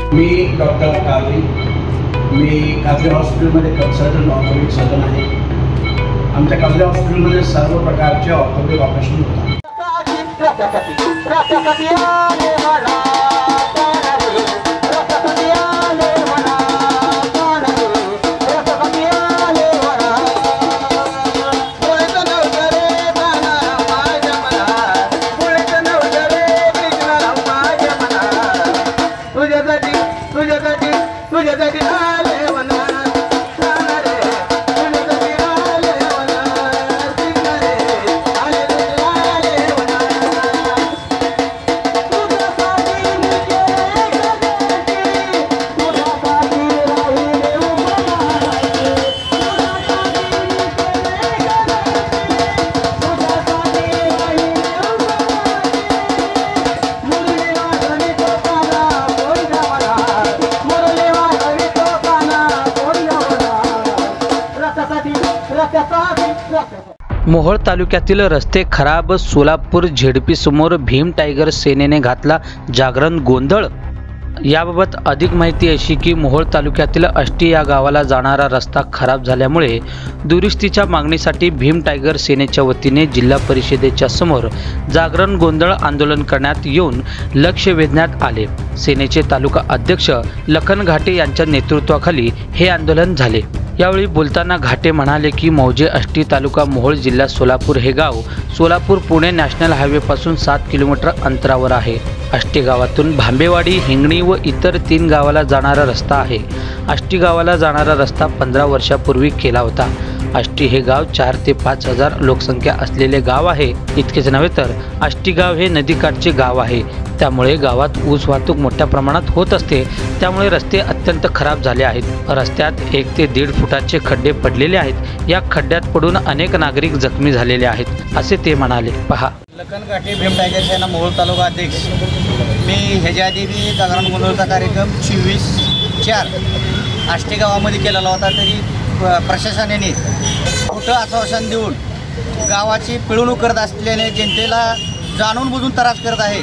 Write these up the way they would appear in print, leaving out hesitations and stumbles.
मी doctor cowrie, मी कावरे हॉस्पिटलमध्ये consultant orthopaedic surgeon आहे। आमच्या कावरे हॉस्पिटलमध्ये सर्व प्रकारचे ऑर्थोपेडिक ऑपरेशन होतात। मोहोळ तालुक्यातील रस्ते खराब, सोलापूर झेडपी समोर भीम टायगर सेनेने घातला जागरण गोंधळ। याबाबत अधिक माहिती अशी की मोहोळ तालुक्यातील आष्टी या गावाला जाणारा रस्ता खराब झाल्यामुळे दुरुस्तीच्या मागणीसाठी भीम टायगर सेनेच्या वतीने जिल्हा परिषदेच्या समोर जागरण गोंधळ आंदोलन करण्यात येऊन लक्ष वेधण्यात आले। सेनेचे तालुका अध्यक्ष लखन घाटे यांच्या नेतृत्वाखाली हे आंदोलन झाले। यावेळी बोलताना घाटे म्हणाले की मौजे आष्टी तालुका मोहोळ जिल्हा सोलापूर हे गाव सोलापूर पुणे नॅशनल हायवेपासून 7 किलोमीटर अंतरावर आहे। आष्टी गावातून भांबेवाडी, हिंगणी व इतर 3 गावाला जाणारा रस्ता आहे। आष्टी गावाला जाणारा रस्ता 15 वर्षापूर्वी केला होता। आष्टी हे गाव 4 ते 5 हजार लोकसंख्या असलेले गाव आहे। इतकेच नव्हे तर आष्टी गाव हे नदीकाठचे गाव आहे, त्यामुळे गावात ऊस वाहतूक मोठ्या प्रमाणात होत असते। त्यामुळे रस्ते अत्यंत खराब झाले आहेत। रस्त्यात 1 ते 1.5 फुटाचे खड्डे पडलेले आहेत। या खड्ड्यात पडून अनेक नागरिक जखमी झालेले आहेत, असे ते म्हणाले। पहा, लखन घाटे, भीम टायगर सेना मोहोळ तालुका अध्यक्ष। मी ह्याच्या आधी मी जागरण गोंधळचा कार्यक्रम 24/4 आष्टी गावामध्ये केलेला होता, तरी प्रशासनाने खोटं आश्वासन देऊन गावाची पिळवणूक करत असल्याने जनतेला जाणून बुजून त्रास करत आहे।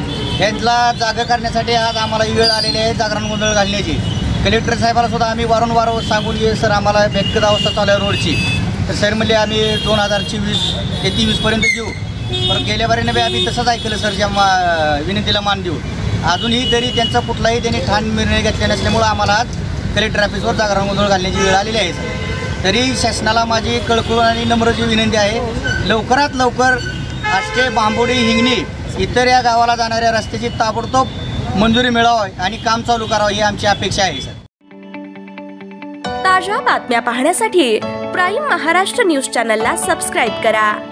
यांना जागा करण्यासाठी आज आम्हाला वेळ आलेली आहे जागरण गोंधळ घालण्याची। कलेक्टर साहेबाला सुद्धा आम्ही वारंवार सांगून सर आम्हाला बेदखत अवस्था चालू आहे रोडची, तर सर म्हणले आम्ही 2024 ते 23पर्यंत देऊ। पण गेल्या बारीने बी आम्ही तसंच ऐकलं सरच्या विनंतीला मान देऊ। अजूनही तरी त्यांचा कुठलाही त्यांनी ठाण निर्णय घेतला नसल्यामुळं आम्हाला आज कलेक्टर ऑफिसवर जागरण गोंधळ घालण्याची वेळ आलेली आहे सर। तरी शासनाला माझी कळकळून आणि नम्रची विनंती आहे, लवकरात लवकर आष्टे, बांबोडी, हिंगणी इतर या गावाला जाणाऱ्या रस्त्याची ताबडतोब मंजुरी मिळावी आणि काम चालू करावं ही आमची अपेक्षा आहे सर। ताज्या बातम्या पाहण्यासाठी प्राईम महाराष्ट्र न्यूज चॅनलला सबस्क्राईब करा।